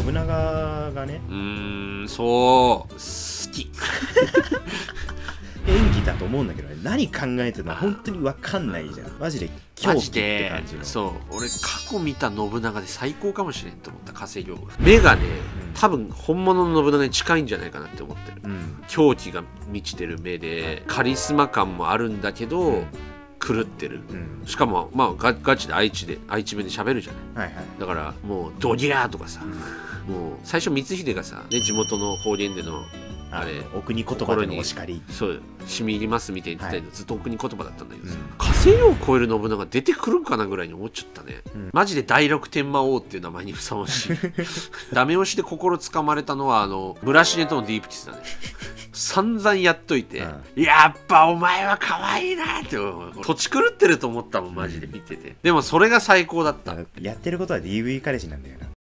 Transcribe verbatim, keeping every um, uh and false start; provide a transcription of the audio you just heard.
信長がね、 うーん、そう好き演技だと思うんだけどね、何考えてるの本当に分かんないじゃん。マジで狂気って感じの。 そう俺過去見た信長で最高かもしれんと思った。加瀬亮目がね、うん、多分本物の信長に近いんじゃないかなって思ってる、うん、狂気が満ちてる目でカリスマ感もあるんだけど、うん、狂ってる、うん、しかもまあ ガ, ガチで愛知で愛知弁で喋るじゃない、はいはい、だからもうドギャーとかさ、うん、もう最初光秀がさ、ね、地元の方言でのあれお国言葉でのお叱り、 そう染み入りますみたいに言ってたけど、はい、ずっとお国言葉だったんだけどさ、 うん、 加瀬亮を超える信長出てくるんかなぐらいに思っちゃったね、うん、マジで第六天魔王っていう名前にふさわしいダメ押しで心つかまれたのはあの村重とのディープキスだね散々やっといて、うん、やっぱお前は可愛いなって土地狂ってると思ったもんマジで見てて、でもそれが最高だった。 やってることは ディーブイ 彼氏なんだよな。